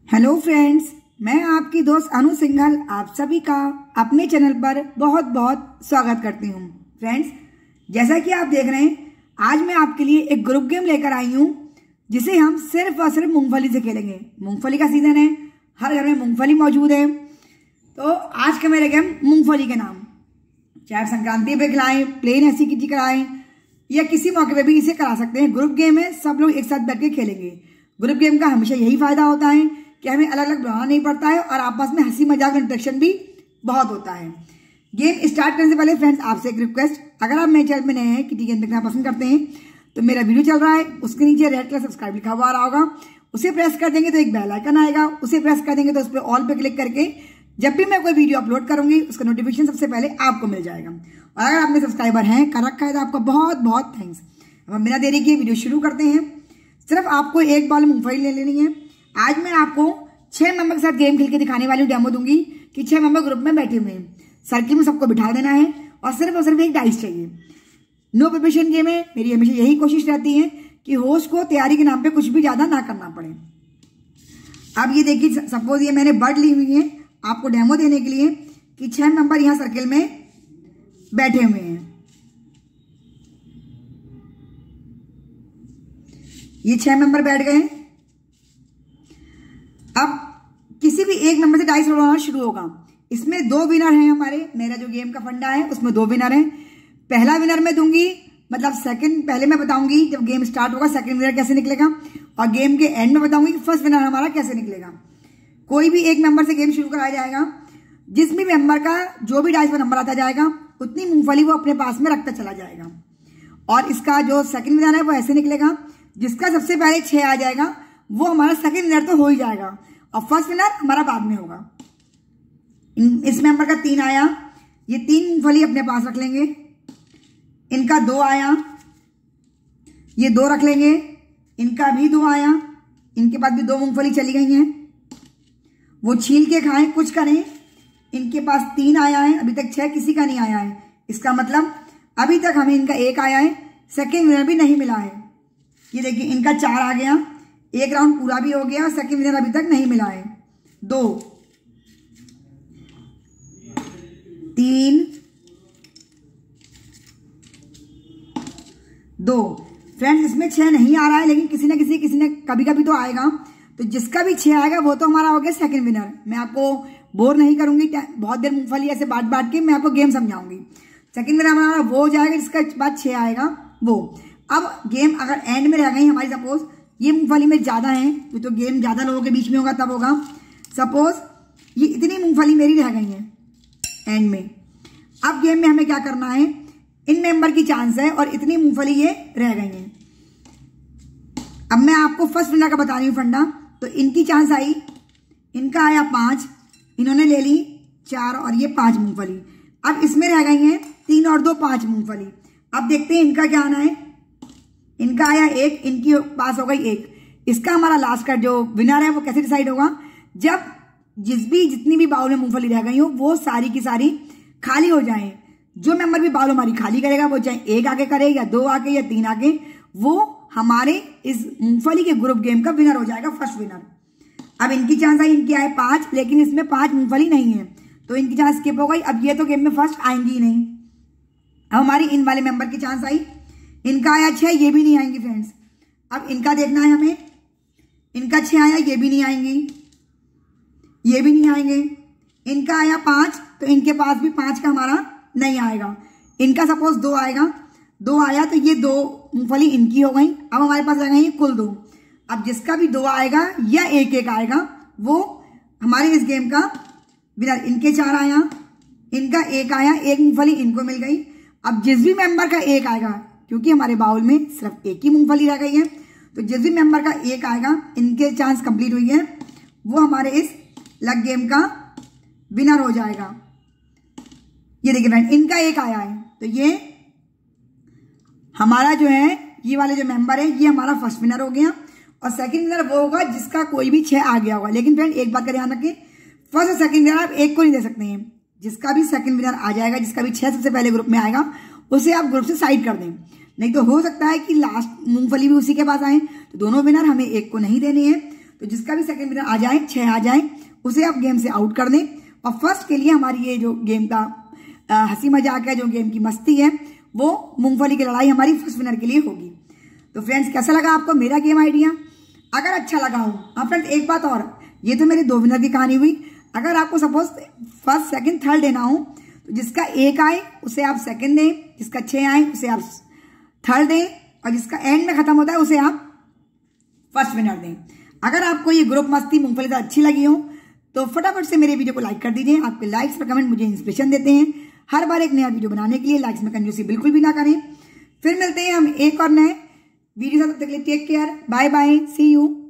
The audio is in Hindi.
हेलो फ्रेंड्स, मैं आपकी दोस्त अनु सिंघल आप सभी का अपने चैनल पर बहुत बहुत स्वागत करती हूँ। फ्रेंड्स, जैसा कि आप देख रहे हैं, आज मैं आपके लिए एक ग्रुप गेम लेकर आई हूँ जिसे हम सिर्फ और सिर्फ मूंगफली से खेलेंगे। मूंगफली का सीजन है, हर घर में मूंगफली मौजूद है। तो आज का मेरा गेम मूंगफली के नाम, चाहे संक्रांति पे खिलाएं, प्लेन ऐसी किटी कराएं या किसी मौके पे भी इसे करा सकते हैं। ग्रुप गेम है, सब लोग एक साथ बैठ के खेलेंगे। ग्रुप गेम का हमेशा यही फायदा होता है कि हमें अलग अलग बनाना नहीं पड़ता है और आपस में हंसी मजाक इंटरेक्शन भी बहुत होता है। गेम स्टार्ट करने से पहले फ्रेंड्स, आपसे एक रिक्वेस्ट, अगर आप मेरे चैनल में नए हैं, किटी गेम देखना पसंद करते हैं, तो मेरा वीडियो चल रहा है, उसके नीचे रेड कलर सब्सक्राइब लिखा हुआ आ रहा होगा, उसे प्रेस कर देंगे तो एक बेल आइकन आएगा, उसे प्रेस कर देंगे तो उस पर ऑल पे क्लिक करके जब भी मैं कोई वीडियो अपलोड करूंगी उसका नोटिफिकेशन सबसे पहले आपको मिल जाएगा। और अगर आपने सब्सक्राइबर हैं कर रखा है तो आपका बहुत बहुत थैंक्स। अब हम बिना देरी किए वीडियो शुरू करते हैं। सिर्फ आपको एक बाल मूंगफली ले लेनी है। आज मैं आपको 6 मेंबर के साथ गेम खेल के दिखाने वाली डेमो दूंगी कि 6 मेंबर ग्रुप में बैठे हुए हैं, सर्किल में सबको बिठा देना है और सिर्फ एक डाइस चाहिए। नो प्रिपरेशन गेम है। मेरी हमेशा यही कोशिश रहती है कि होस्ट को तैयारी के नाम पे कुछ भी ज्यादा ना करना पड़े। अब ये देखिए, सपोज ये मैंने बर्ड ली हुई है आपको डेमो देने के लिए कि 6 मेंबर यहां सर्किल में बैठे हुए हैं। ये 6 मेंबर बैठ गए। अब किसी भी एक नंबर से डाइस रोल होना शुरू होगा। इसमें 2 विनर हैं हमारे। मेरा जो गेम का फंडा है उसमें 2 विनर हैं। पहला विनर मैं दूंगी, मतलब सेकंड पहले मैं बताऊंगी जब गेम स्टार्ट होगा सेकंड विनर कैसे निकलेगा, और गेम के एंड में बताऊंगी कि फर्स्ट विनर हमारा कैसे निकलेगा। कोई भी एक नंबर से गेम शुरू कराया जाएगा। जिस भी मेंबर का जो भी डाइस पर नंबर आता जाएगा उतनी मूंगफली वो अपने पास में रखता चला जाएगा। और इसका जो सेकंड विनर है वो ऐसे निकलेगा, जिसका सबसे पहले 6 आ जाएगा वो हमारा सेकंड विनर तो हो ही जाएगा और फर्स्ट विनर हमारा बाद में होगा। इस मेंबर का 3 आया, ये 3 मूंगफली अपने पास रख लेंगे। इनका 2 आया, ये 2 रख लेंगे। इनका भी 2 आया, इनके पास भी 2 मूंगफली चली गई हैं, वो छील के खाएं कुछ करें। इनके पास 3 आया है, अभी तक 6 किसी का नहीं आया है। इसका मतलब अभी तक हमें इनका 1 आया है, सेकंड विनर भी नहीं मिला है। ये देखिए, इनका 4 आ गया, एक राउंड पूरा भी हो गया और सेकंड विनर अभी तक नहीं मिला है। 2 3 2 फ्रेंड्स, इसमें 6 नहीं आ रहा है, लेकिन किसी ने कभी कभी तो आएगा। तो जिसका भी 6 आएगा वो तो हमारा हो गया सेकंड विनर। मैं आपको बोर नहीं करूंगी, बहुत देर मूंगफली ऐसे बांट के मैं आपको गेम समझाऊंगी। सेकंड विनर हमारा वो हो जाएगा जिसका बाद 6 आएगा वो। अब गेम अगर एंड में रह गई हमारी, सपोज ये मूंगफली में ज्यादा है तो गेम ज्यादा लोगों के बीच में होगा तब होगा। सपोज ये इतनी मूंगफली मेरी रह गई है एंड में। अब गेम में हमें क्या करना है, इन मेंबर की चांस है और इतनी मूंगफली ये रह गई है। अब मैं आपको फर्स्ट विनर का बता रही हूँ फंडा। तो इनकी चांस आई, इनका आया 5, इन्होंने ले ली 4 और ये 5 मूंगफली। अब इसमें रह गई हैं 3 और 2 5 मूंगफली। अब देखते हैं इनका क्या आना है। इनका आया 1, इनकी पास हो गई 1। इसका हमारा लास्ट का जो विनर है वो कैसे डिसाइड होगा, जब जितनी भी बाउल में मूंगफली रह गई हो वो सारी की सारी खाली हो जाए। जो मेंबर भी बाउल हमारी खाली करेगा, वो चाहे 1 आके करे या 2 आके या 3 आके, वो हमारे इस मूंगफली के ग्रुप गेम का विनर हो जाएगा, फर्स्ट विनर। अब इनकी चांस आई, इनकी आए 5, लेकिन इसमें 5 मूंगफली नहीं है तो इनकी चांस स्किप हो गई। अब ये तो गेम में फर्स्ट आएंगी ही नहीं। अब हमारी इन वाले मेंबर की चांस आई, इनका आया 6, ये भी नहीं आएंगी फ्रेंड्स। अब इनका देखना है हमें, इनका 6 आया, ये भी नहीं आएंगी, ये भी नहीं आएंगे। इनका आया 5, तो इनके पास भी 5 का हमारा नहीं आएगा। इनका सपोज 2 आएगा, 2 आया तो ये 2 मूंगफली इनकी हो गई। अब हमारे पास रह गई कुल 2। अब जिसका भी 2 आएगा या 1 आएगा वो हमारे इस गेम का विनर। इनके 4 आया, इनका 1 आया, 1 मूंगफली इनको मिल गई। अब जिस भी मेंबर का 1 आएगा, क्योंकि हमारे बाउल में सिर्फ 1 ही मूंगफली रह गई है, तो जिस भी मेंबर का 1 आएगा, इनके चांस कंप्लीट हुई है, वो हमारे इस लग गेम का विनर हो जाएगा। ये देखिए फ्रेंड, इनका 1 आया है तो ये हमारा जो है, ये वाले जो मेंबर है ये हमारा फर्स्ट विनर हो गया। और सेकंड विनर वो होगा जिसका कोई भी 6 आ गया होगा। लेकिन फ्रेंड एक बात का ध्यान रखें, फर्स्ट और सेकंड विनर आप एक को नहीं दे सकते हैं। जिसका भी सेकंड विनर आ जाएगा, जिसका भी 6 सबसे पहले ग्रुप में आएगा, उसे आप ग्रुप से साइड कर दें। नहीं तो हो सकता है कि लास्ट मूंगफली भी उसी के पास आए, तो दोनों विनर हमें एक को नहीं देनी है। तो जिसका भी सेकंड विनर आ जाए, 6 आ जाए, उसे आप गेम से आउट कर दें। और फर्स्ट के लिए हमारी ये जो गेम का हंसी मजाक है, जो गेम की मस्ती है, वो मूंगफली की लड़ाई हमारी फर्स्ट विनर के लिए होगी। तो फ्रेंड्स कैसा लगा आपको मेरा गेम आइडिया? अगर अच्छा लगा हो, हाँ फ्रेंड्स एक बात और, ये तो मेरी 2 विनर की कहानी हुई। अगर आपको सपोज फर्स्ट सेकंड थर्ड देना हो तो जिसका 1 आए उसे आप सेकंड दें, जिसका 6 आए उसे आप थर्ड दें, और जिसका एंड में खत्म होता है उसे आप फर्स्ट विनर दें। अगर आपको ये ग्रुप मस्ती मूंगफली से अच्छी लगी हो तो फटाफट से मेरे वीडियो को लाइक कर दीजिए। आपके लाइक्स और कमेंट मुझे इंस्पिरेशन देते हैं हर बार एक नया वीडियो बनाने के लिए। लाइक्स में कंजूसी बिल्कुल भी ना करें। फिर मिलते हैं हम एक और नए वीडियो से, तब तक के लिए take care, bye bye, see you.